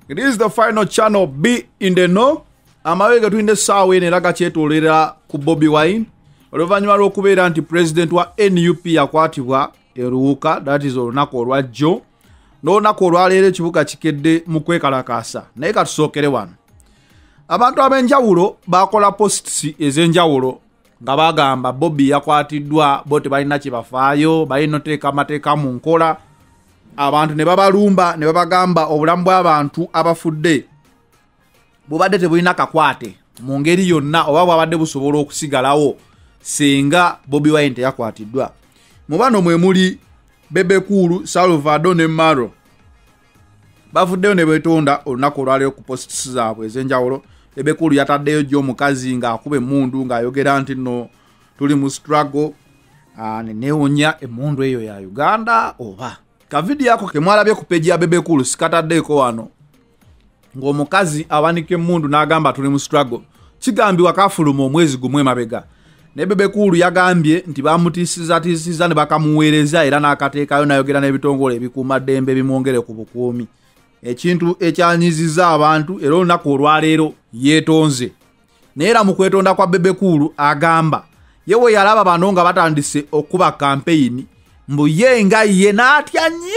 It is the final channel B in the know. Amawega twinde sawe ne laga kyetolera ku Bobi Wine. Oluvanyuma lw'okubeera nti president wa NUP yakwatibwa eruuka, that is olunaku olwajjo. N'olunaku olwaleero ekibuga kikedde mu kwekalakaasa. Naye katusookere wano. Abantu ab'enjawulo bakola posts ez'enjawulo nga bagamba Bobi yakwatiddwa bo tebalina kye bafaayo, balina oteeka amateeka mu nkola. Abantu ne babalumba ne babagamba obulamu bw'abantu abafudde bubadde tebulina kakwate mu ngeri yonna oba bwabadde busobola okusigalawo senga Bobi Wine teyakwatiddwa. Mu bano mwe muli Bebe Kulu, Salvador ne Maro. Bafuddeyo ne betonda olunaku olwaleero ku posts zaabwe ez'enjawulo. Bebe Kulu yataddeyo jjo omukazi ng'akuba emmundu ng'ayogera nti nno tuli mu struggle ne neewonya emmundu eyo ya Uganda oba. Ka video yako ke mwalabye ku page ya Bebe Kulu sikataddeko wano ng'omukazi awanika emmundu n'agamba tuli mu struggle. Kigambiwa kafuluma omwezi gumwe emabega. Ne Bebe Kulu yagambye nti bamutiisiza ne bakamuweereza era n'akateekayo n'ayogera n'ebitongole ebikuuma ddembe bimwongere ku bukuumi. Ekintu ekyanyiziza abantu era olunaku olwaleero yetonze. Naye era mu kwetonda kwa Bebe Kulu agamba yewe yalaba bano nga batandise okuba campaign mbu ye nga ye n'atya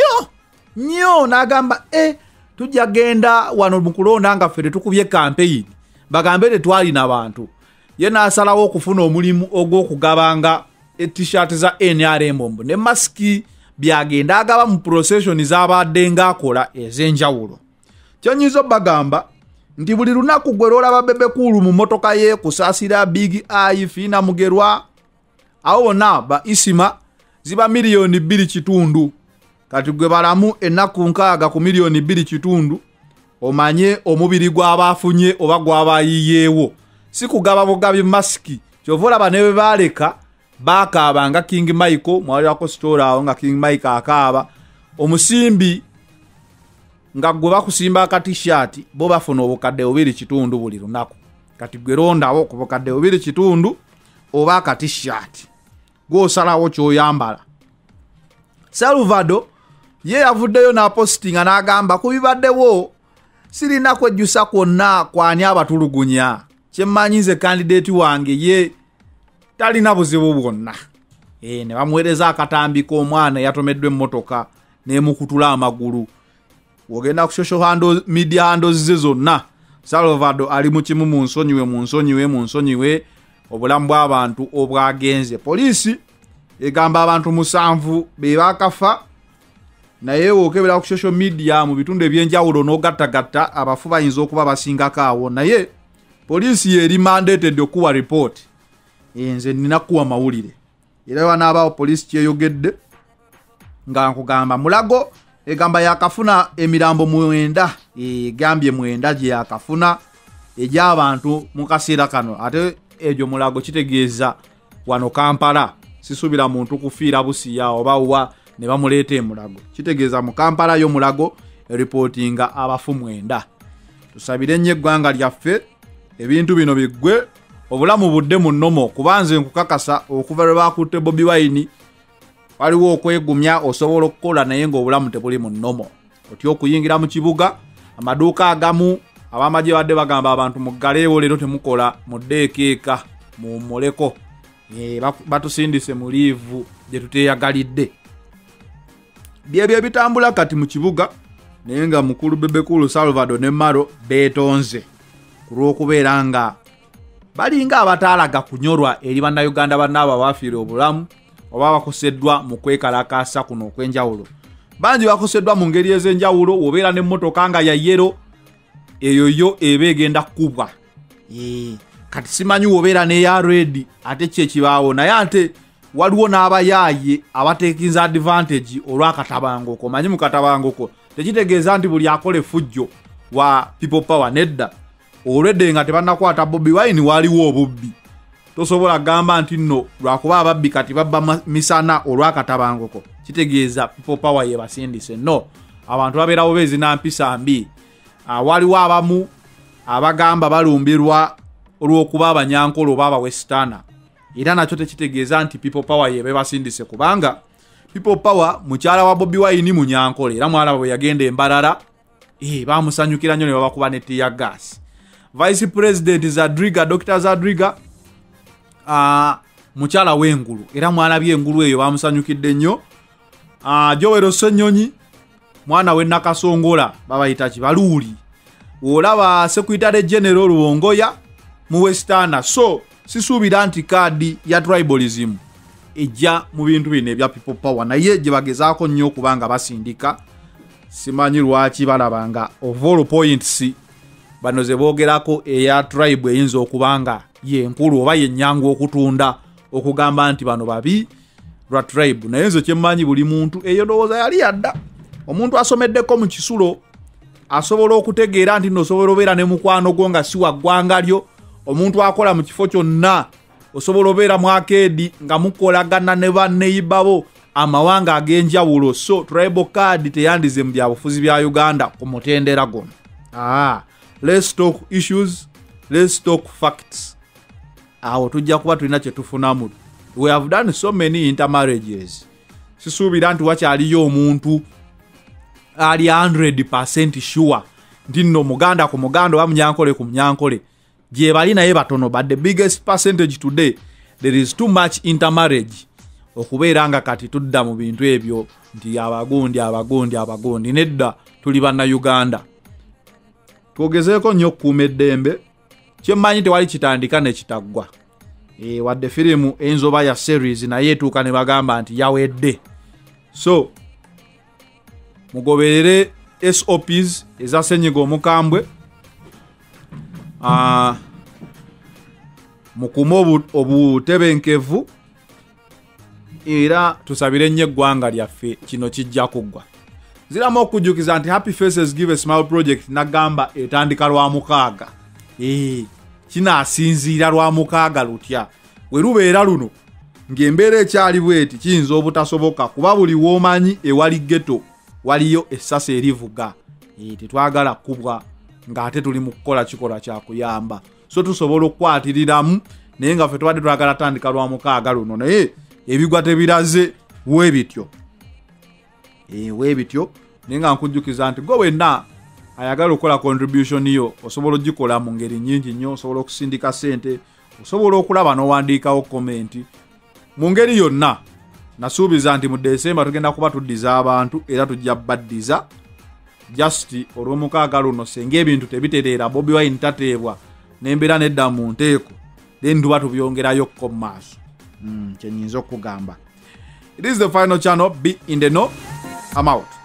nnyo n'agamba tujja genda wano mu kulonda nga ffe tetukubye campaign bagambe tetwalina abantu. Ye n'asalawo okufuna omulimu ogw'okugabanga t-shirt za NRM ne masiki byagenda agaba mu procession z'abadde ng'akola ez'enjawulo. Kyonyizo bagamba nti buli lunaku gwe lwolaba Bebe Kulu mu motoka ye kusaasira Big Eye Fina Mugerwa awo bonna ba isima ziba miliyoni 2.5 kati gwe balamu ennaku 6 ku miliyoni 2.5 omanye omubiri gw'abafunye oba gw'abayiyeewo si kugaba bugabi masiki kyovola banebe baleka bakaaba nga King Michael mwalirako story awo nga King Michael akaaba omusimbi nga gwe bakusimba aka t-shirt bo bafuna obukadde 2.5 buli lunaku kati gwe rondawo ku bukadde 2.5 oba aka t-shirt gw'osalawo ky'oyambala. Salvador ye yavuddeyo n'apostinga n'agamba ku bibaddewo sirina kwejjusa kwonna kwani abatulugunya kyemmanyize candidate wange ye talina buzibu bwonna. Ne bamuweereza akatambi k'omwana yatomeddwa emmotoka n'emukutula amagulu. Wogenda ku social media handles ze zonna Salvador ali mu kimu mu nsonyiwe obulamu bw'abantu obwagenze. Poliisi egamba abantu 7 be bakafa naye wokebera ku social media mu bitundu ebyenjawulo n'ogattagatta abafu bayinza okuba basingako awo naye poliisi eri mandated okuwa report. Nze nina kuwa mawulire era wanaabawo poliisi kyeyogedde nga nkugamba Mulago egamba yakafuna emirambo 9 egambye 9 gye yakafuna egy'abantu mu kaseera kano ate egyo Mulago kitegeeza wano Kampala sisubira muntu kufiira busiya oba wa ne bamuleeta e Mulago kitegeeza mu Kampala yo Mulago reportinga abafu 9. Tusabire nnyo eggwanga lyaffe ebintu bino biggwe obulamu budde mu nnomo kubanze nkukakasa okuva lwe bakutte Bobi Wine waliwo okwegumya osobola okukola naye ng'obulamu tebuli mu nnomo. Otyo okuyingira mu kibuga amaduuka agamu abamagye badde bagamba abantu muggaleewo leero temukola muddeekeeka muwummuleko batusindise mu liivu gye tuteeyagalidde. Byebyo ebitambula kati mu kibuga naye nga mukulu Bebe Kulu Salvador ne Maro beetonze ku lw'okubeera nga balinga abataalaga kunyorwa eri bannayuganda bannaabo abafiire obulamu oba bakoseddwa mu kwekalakaasa kuno okw'enjawulo. Bangi bakoseddwa mu ngeri ez'enjawulo wobeera n'emmotoka nga ya yero eyo yo eba egenda kubwa. Kati simanyi wobeera n'eya red ate kyekibaawo naye ate waliwo n'abayaaye abateekinza advantage olw'akatabangoko. Manyi mu katabangoko tekitegeeza nti buli akole fujjo wa people power nedda. Olwedde nga tebannakwata Bobi Wine waliwo obubbi. Tosobola gamba nti nno lwakuba ababbi kati babba misana olw'akatabangoko kitegeeza people power ye basindise. No, abantu babeerawo beezi na mpisa mbi. Waliwo abamu abagamba balumbirwa olw'okuba abanyankolo oba abawestana era nakyo tekitegeeza nti people power ye basindise kubanga people power mukyala wa Bobi Wine munyankolo era mwalaba bwe yagenda Embarara bamusanyukira nnyo ne babakuba ne tear gas. Vice President Zadriga, Dr. Zadriga, mukyala w'engulu era mwalabye engulu eyo bamusanyukidde nnyo. Jowero Ssenyonyi, mwana we Nakasongola babayita Kibaluuli. Olaba Secretary General Luwongoya mu Western. So sisuubira nti kaadi ya tribalism ejja mu bintu bino ebya people power, naye gye bagezaako nnyo okubanga basindika. Simanyi lwaki balabanga of all points bano ze boogerako eya tribe eyinza okubanga yenkulu oba yennyangu okutunda okugamba nti bano babi lwa tribe. Naye nze kyemmanyi buli muntu eyo ndowooza yali yadda. Omuntu asomeddeko mu kisulo asobola okutegeera nti nosobola obeera ne mukwano gwo nga si wa ggwanga lyo. Omuntu akola mu kifo kyonna osobola obeera mu akeedi nga mukolagana ne banneibabo amawanga ag'enjawulo. So tribal card teyandize mu byabufuzi bya Uganda ku mutendera guno. Let's talk issues, let's talk facts. Awo tujja kuba tulina kye tufunamu. We have done so many intermarriages. Sisuubira nti wakyaliyo omuntu ali 100% sure nti nno muganda ku muganda oba munyankole ku munyankole. Gye bali naye batono, but the biggest percentage today there is too much intermarriage. Okubeera nga kati tudda mu bintu ebyo nti abagundi nedda tuli banna Uganda. Twogezeeko nnyo okukuuma eddembe. Kyemmanyi tewali kitandika ne kitaggwa. Wadde firimu enzoba ya series naye etuuka ne bagamba nti yawedde. So mugoberere SOPs eza ssenyiga omukambwe. Mukume obutebenkevu era tusabire nnyo eggwanga lyaffe kino kijja kuggwa. Ziramu okujjukiza nti Happy Faces Give a Smile Project nagamba etandika lwa mukaaga. Kinaasinziira lwa mukaaga lutya. We lubeera luno ng'embeera ekyali bweti kiyinza obutasoboka kuba buli w'omanyi ewali ghetto waliyo essasa erivuga. Tetwagala kubwa ng'ate tuli mu kukola kikola kya kuyamba. So tusobola okwatiriramu naye nga ffe tubadde twagala tandika lwa mukaaga luno naye ebigwa tebiraze weebityo. Weebityo naye nga nkujjukiza nti gwe wenna ayagala okukola contribution yo osobola ogikola mu ngeri nnyingi nnyo. Osobola okusindika ssente, osobola okulaba n'owandiikawo komenti mu ngeri yonna. Nasuubiza nti mu December tugenda kuba tuddiza abantu era tujja baddiza just olw'omukaaga luno senga ebintu tebitereera Bobi Wine tateebwa n'embeera nedda mu nteeko then tuba tubyongerayokko mu maaso. Kyenyinza okugamba. It is the final channel. Be in the know. I'm out.